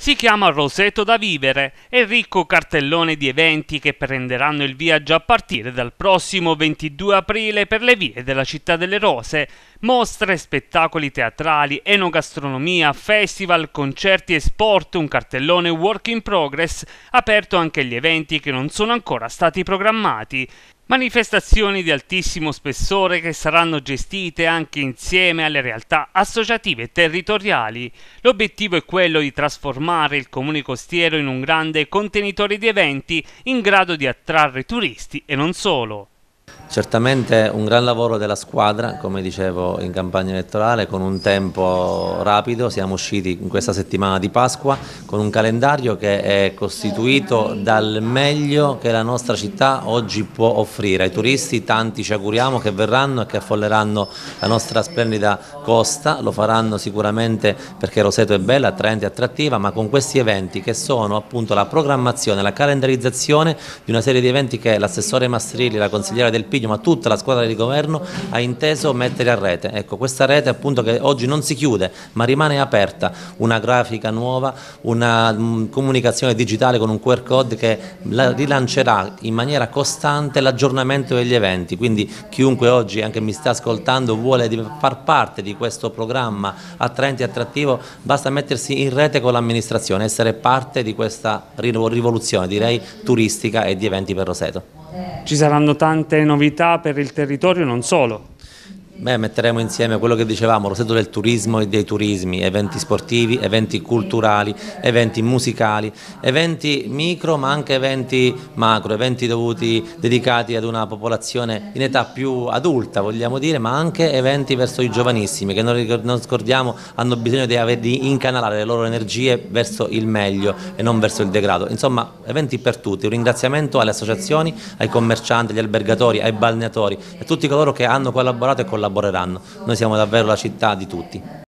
Si chiama Roseto da vivere, è il ricco cartellone di eventi che prenderanno il via già a partire dal prossimo 22 aprile per le vie della Città delle Rose. Mostre, spettacoli teatrali, enogastronomia, festival, concerti e sport, un cartellone work in progress, aperto anche agli eventi che non sono ancora stati programmati. Manifestazioni di altissimo spessore che saranno gestite anche insieme alle realtà associative territoriali. L'obiettivo è quello di trasformare il comune costiero in un grande contenitore di eventi in grado di attrarre turisti e non solo. Certamente un gran lavoro della squadra, come dicevo in campagna elettorale, con un tempo rapido. Siamo usciti in questa settimana di Pasqua con un calendario che è costituito dal meglio che la nostra città oggi può offrire ai turisti. Tanti ci auguriamo che verranno e che affolleranno la nostra splendida costa, lo faranno sicuramente perché Roseto è bella, attraente e attrattiva, ma con questi eventi che sono appunto la programmazione, la calendarizzazione di una serie di eventi che l'assessore Mastrilli, la consigliera Del Piglio, ma tutta la squadra di governo ha inteso mettere a rete. Ecco, questa rete appunto che oggi non si chiude ma rimane aperta, una grafica nuova, una comunicazione digitale con un QR code che rilancerà in maniera costante l'aggiornamento degli eventi, quindi chiunque oggi anche mi sta ascoltando vuole far parte di questo programma attraente e attrattivo, basta mettersi in rete con l'amministrazione, essere parte di questa rivoluzione, direi, turistica e di eventi per Roseto. Ci saranno tante novità per il territorio, non solo. Metteremo insieme quello che dicevamo, Roseto del turismo e dei turismi, eventi sportivi, eventi culturali, eventi musicali, eventi micro ma anche eventi macro, eventi dedicati ad una popolazione in età più adulta, vogliamo dire, ma anche eventi verso i giovanissimi che non scordiamo hanno bisogno di incanalare le loro energie verso il meglio e non verso il degrado. Insomma, eventi per tutti. Un ringraziamento alle associazioni, ai commercianti, agli albergatori, ai balneatori e a tutti coloro che hanno collaborato e collaboreranno. Noi siamo davvero la città di tutti.